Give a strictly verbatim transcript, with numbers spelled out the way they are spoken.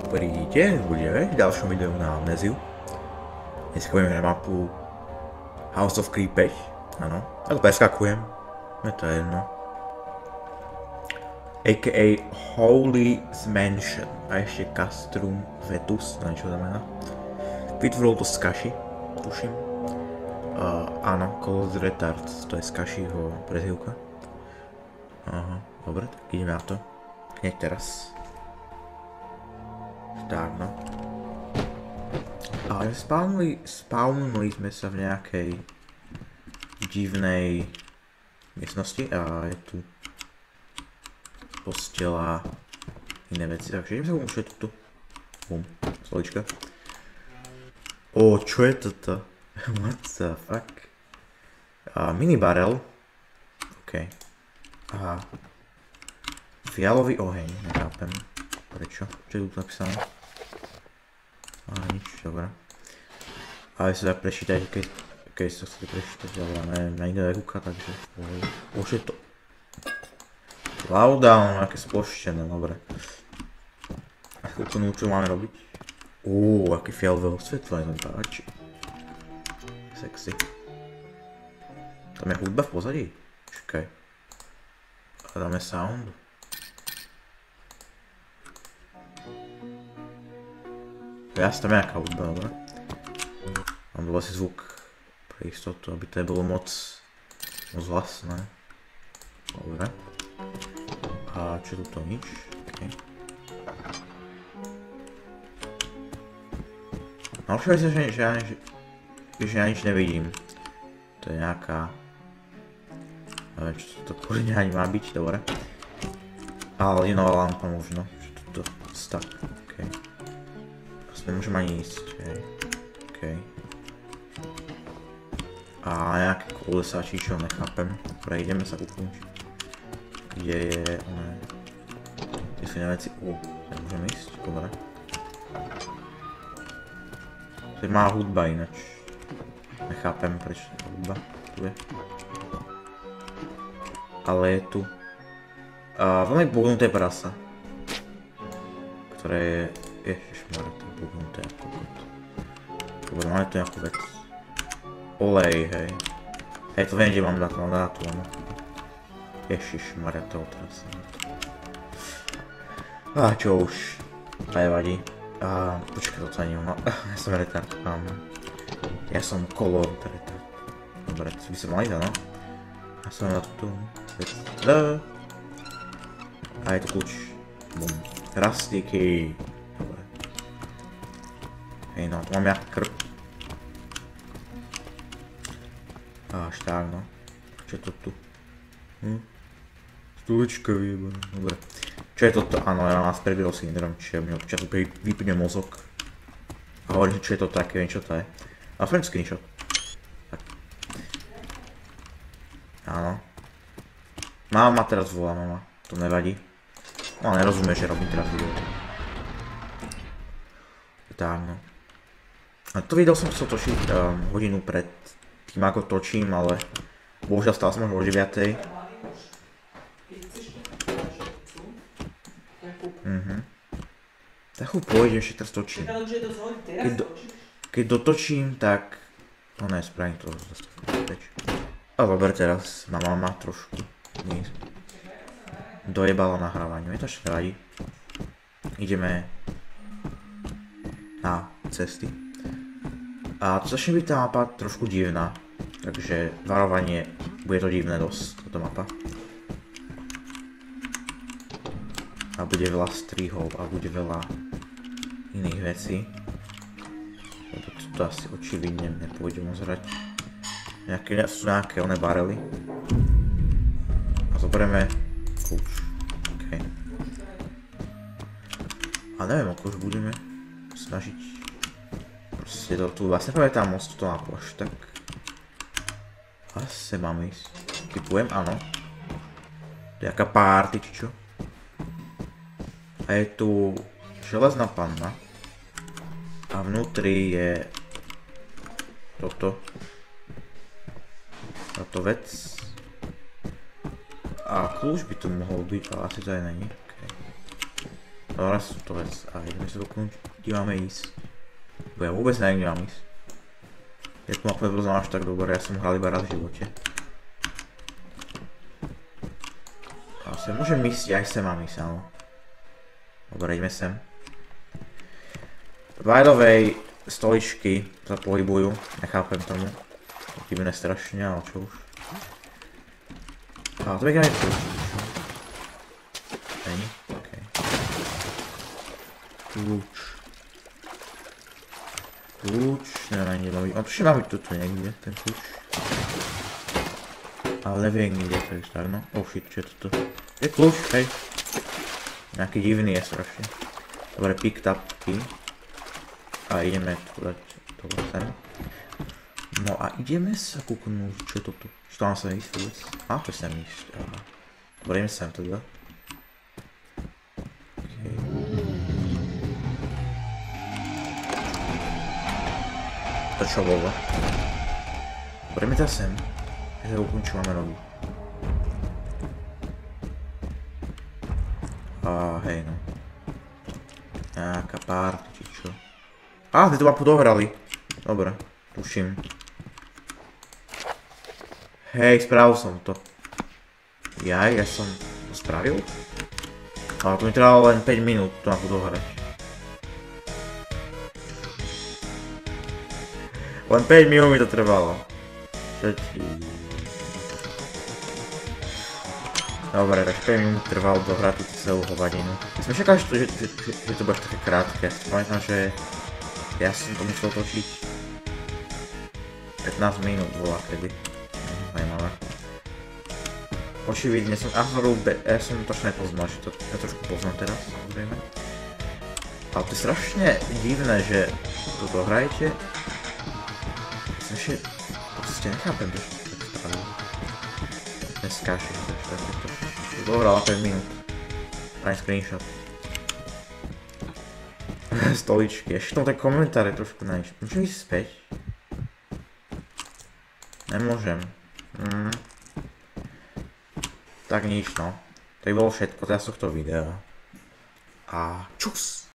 Príďte, budeme v ďalšom videu na Amnéziu. Dneska budeme na mapu House of Creepage. Áno, ja to preskakujem. Je to jedno. á ká á Holy's Mansion. A ešte Castrum Vetus, na niečo znamená. Vytvoril to z kaši, tuším. Uh, áno, Close Retards, to je z kašiho prezývka. Aha, dobre, tak ideme na to. Hneď teraz. Tak no. Ale spawnuli, spawnuli sme sa v nejakej divnej miestnosti a je tu postela iné veci, takže idem sa umúšať tu. Bum, stolička. O, čo je toto? What the fuck? A mini barrel. OK. A fialový oheň, nechápem. Prečo? Čo je tu napísané? A nič, dobré. Ale sa dá prečítať, keď, keď sa chcete prečítať, ale neviem, na iné ruka, takže... Už je to... Lowdown, aké sploštené, dobre. A chvíľku čo máme robiť? Uuu, aké fialové osvetlenie, to páči. Sexy. Tam je hudba v pozadí? Čakaj. A dáme sound. Jasne, tam je nejaká hudba, dobre. Mám dole si zvuk pre istotu, aby to nebolo moc moc hlasné. Dobre. A čo je tu nič? Okay. Najlepšia vec je, že, že, ja, že, že ja nič nevidím. To je nejaká... Neviem, čo to kurňa ani má byť, dobre. Ale inová lampa možno, že toto stav, okej. Nemôžem ani ísť, hej. Okej. A nejaké kolesa, či čo, nechápem. Dobre, ideme sa kúknúť. Kde je, oné... Tie sú iné veci, u, nemôžem ísť, dobre. To je má hudba ináč. Nechápem, prečo je hudba, tu je. Ale je tu... A veľmi bugnuté prasa. Ktoré je... Ježišmarja, to je bugnuté ako kot. Dobre, máme tu nejakú vec. Olej, hej. Hej, to viem, kde mám dať, mám dať tu, áno. Ježišmarja, to otrasím. Á, čo už. To nevadí. Á, počkaj, to ani nemám. Ja som retard, áno. Ja som color retard. Dobre, to by som mal ísť, áno. Ja som na túto vec. A je to kľúč. Bum. Rastíky. Hej no, tu mám nejaký krp. Až tak no. Čo je to tu? Hm? Stolička vyjebaná, dobre. Čo je toto? Áno, ja mám Aspergerov syndrom, čiže mi občas vypne mozog. A hovorím, čo je to také, viem čo to je. A friend screenshot. Tak. Áno. Mama ma teraz volá, mama. To nevadí. No nerozumie, že robím teraz video. Tak no. A to video som chcel točiť um, hodinu pred tým, ako točím, ale bohužiaľ stál som už o deviatej. Mhm. Tak chuť pôjde, ešte teraz točím. Keď, do, keď dotočím, tak... No ne, spravím to zase preč. A dobre, teraz ma mama trošku dojebala nahrávaniu, je to ešte nevadí. Ideme na cesty. A to začne byť tá mapa trošku divná, takže varovanie, bude to divné dosť, táto mapa. A bude veľa strihov a bude veľa iných vecí. Lebo toto asi očividne nepôjdem ozrať. Nejaké, sú nejaké oné barely. A zoberieme kľúč. OK. A neviem, ako už budeme snažiť. Proste to tu vlastne pamätám moc túto mapu až tak. Asi máme ísť. Typujem, áno. To je jaká party, či čo. A je tu železná panna. A vnútri je toto. Táto vec. A kľúč by tu mohol byť, ale asi to aj není. Okay. Dobre, sú to vec. A ideme sa doknúť, kde máme ísť. Bo ja vôbec neviem, kde mám ísť. Ja tu mapu nepoznám až tak dobre, ja som hral iba raz v živote. A sem môžem ísť, aj sem mám ísť, áno. Dobre, ideme sem. By the way, stoličky sa pohybujú, nechápem tomu. Divné strašne, ale čo už. A to je aj tu. Není? Okej. Kľúč. Kľúč, neviem ani kde. On tuším má byť tuto niekde, ten kľúč. Ale neviem kde, takže tak no. Oh shit, čo je toto? Je kľúč, hej. Nejaký divný je strašne. Dobre, picked up key. A ideme tu dať tohle sem. No a ideme sa kúknúť, čo je toto? Čo tam sa ísť vôbec? Má to sem ísť. Dobre, ideme sem teda. Okay. To čo bolo? Dobre, ideme teda sem. Ja sa kúknúť, čo máme robiť. A hej no. Nejaká party, či čo. Á, ty tu mapu dohrali. Dobre, tuším. Hej, spravil som to. Jaj, ja som to spravil? Ale to mi trvalo len päť minút tu mapu dohrať. Len päť minút mi to trvalo. Čo ti... Dobre, tak päť minút trvalo dohrať tú celú hovadinu. Ja som čakal, že, že, že, že to bude také krátke. Ja si pamätám, že ja som to myslel točiť pätnásť minút bola kedy. Zajímavé. Očividne som Ahorul be... Ja som to až nepoznal, že to ja trošku poznám teraz, samozrejme. Ale to je strašne divné, že to dohrajete. Ja som ešte... Proste nechápem, že to tak spravil. Neskášeš to ešte takéto. To dohral na päť minút. Aj screenshot. Stoličky, ešte tam tak komentáre trošku nájsť. Môžem ísť späť? Nemôžem. Mm. Tak nič no. To by bolo všetko z tohto videa. A čus!